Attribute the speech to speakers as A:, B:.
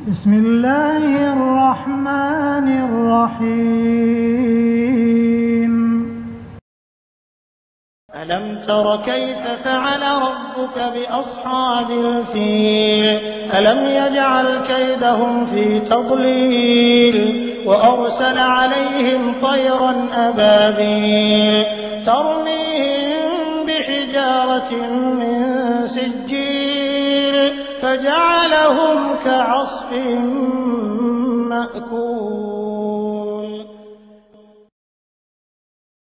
A: بسم الله الرحمن الرحيم.
B: ألم تر كيف فعل ربك بأصحاب الفيل ألم يجعل كيدهم في تضليل وأرسل عليهم طيرا أبابيل ترميهم بحجارة من سجيل فجعلهم كعصف مأكول.